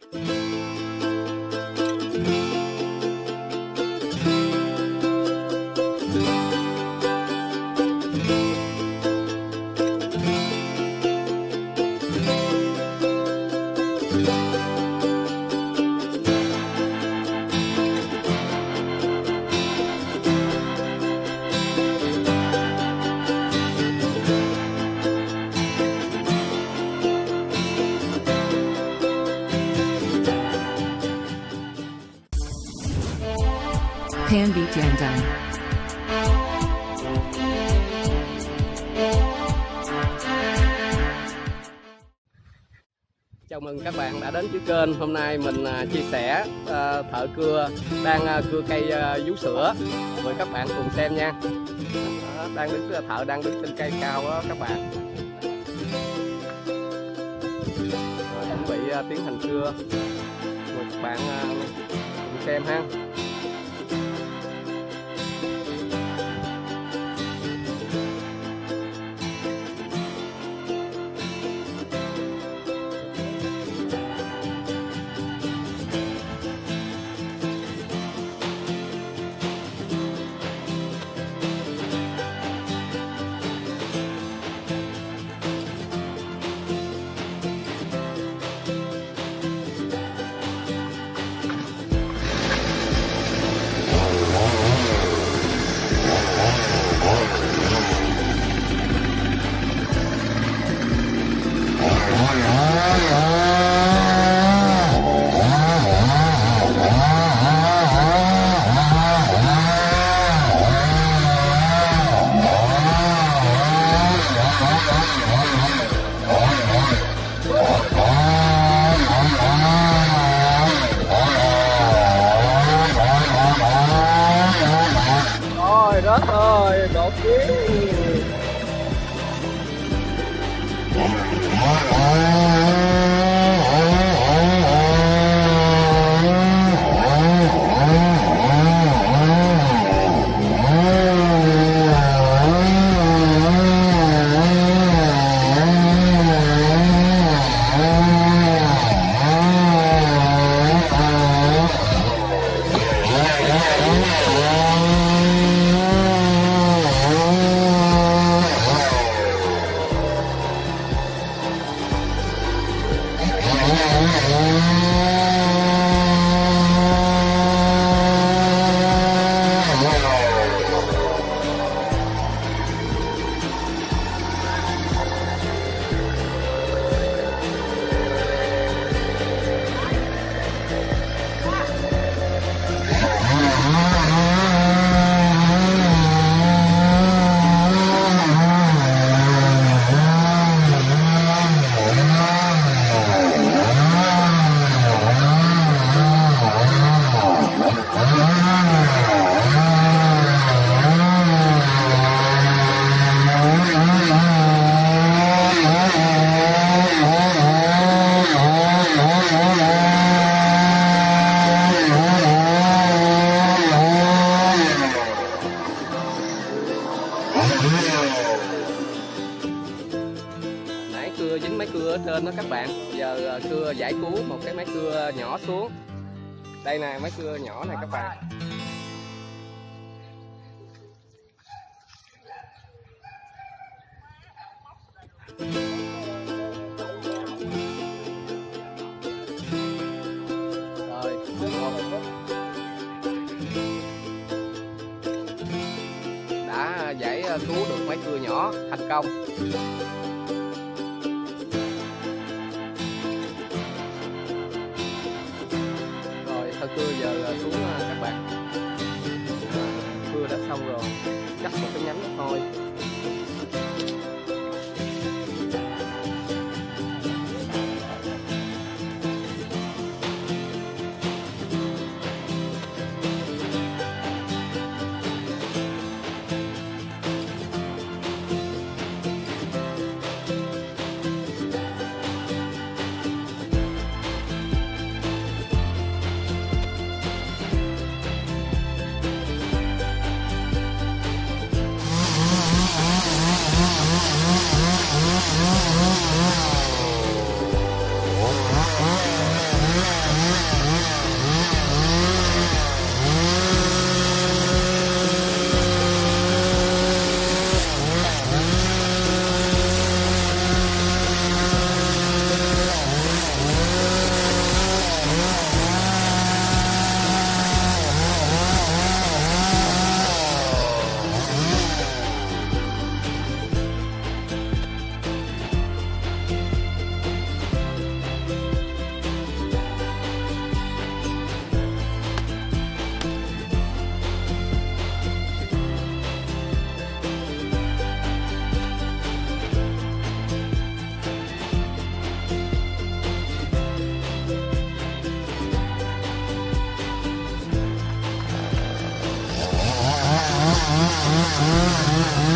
Panvijandam. Chào mừng các bạn đã đến với kênh. Hôm nay mình chia sẻ thợ cưa đang cưa cây vú sữa. Mời các bạn cùng xem nha. Thợ đang đứng trên cây cao đó các bạn. Chuẩn bị tiến hành cưa. Mời các bạn cùng xem ha. Rồi rớt rồi, đột biến. Nãy cưa dính máy cưa ở trên đó các bạn. Giờ cưa giải cứu một cái máy cưa nhỏ xuống. Đây nè, máy cưa nhỏ này các bạn. Rồi, đã giải cứu được máy cưa nhỏ thành công. Rồi thợ cưa giờ xuống các bạn. Cưa đã xong rồi, cắt một cái nhánh thôi.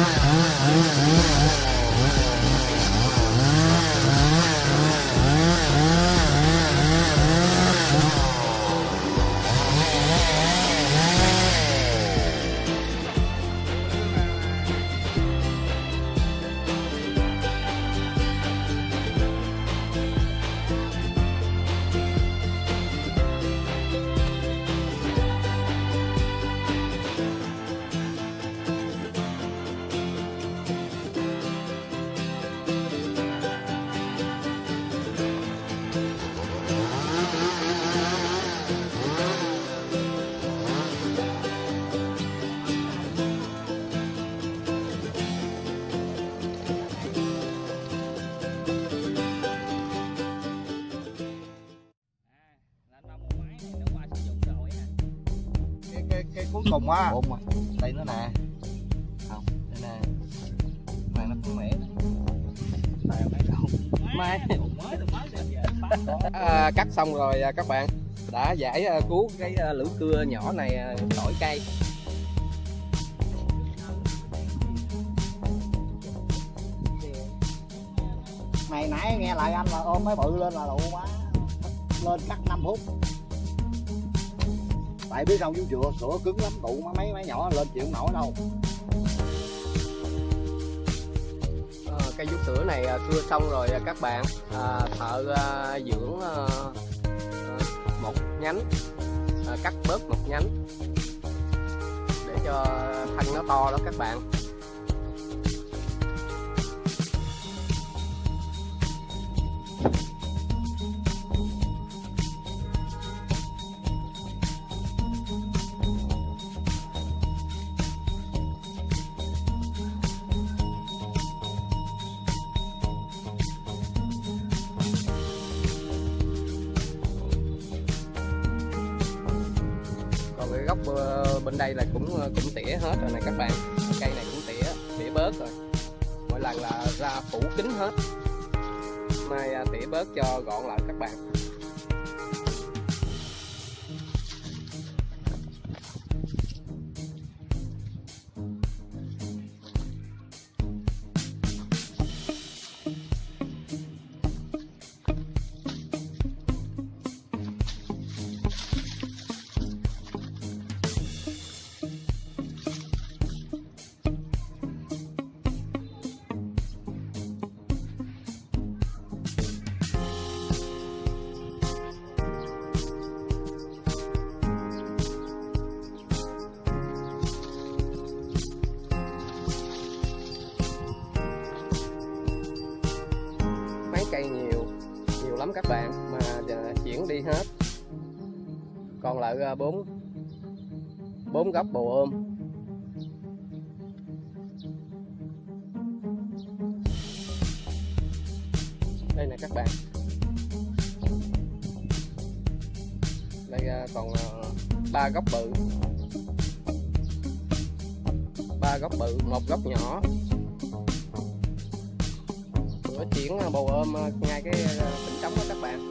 Cái cuối cùng á, đây nó nè, không, đây nè, mày nó cũng mẻ, cắt xong rồi các bạn, đã giải cứu cái lưỡi cưa nhỏ này khỏi cây. Mày nãy nghe lại anh là ôm mấy bự lên là đủ quá, lên cắt 5 phút. Tại biết sao chú sữa cứng lắm, tụ mấy nhỏ lên chịu không nổi đâu. Cây vú sữa này cưa xong rồi các bạn, thợ dưỡng một nhánh, cắt bớt một nhánh để cho thân nó to đó các bạn. Cái gốc bên đây là cũng tỉa hết rồi này các bạn, cây này cũng tỉa bớt rồi, mỗi lần là ra phủ kín hết, mai tỉa bớt cho gọn lại các bạn. Cây nhiều lắm các bạn, mà chuyển đi hết, còn lại 4 gốc bồ ôm. Đây nè các bạn, đây còn 3 gốc bự, 1 gốc nhỏ. Bữa chuyển bầu ôm ngay cái tỉnh trống đó các bạn,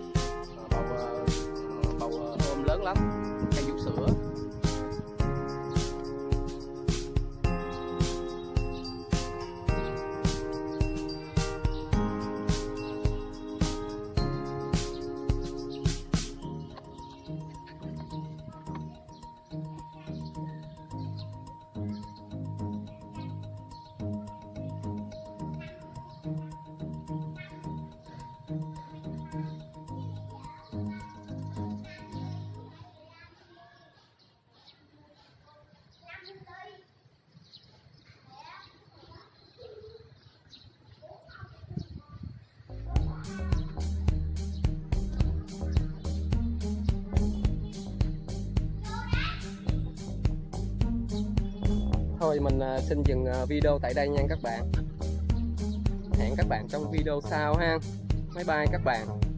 bầu ôm lớn lắm, cây vú sữa. Thôi mình xin dừng video tại đây nha các bạn. Hẹn các bạn trong video sau ha. Bye bye các bạn.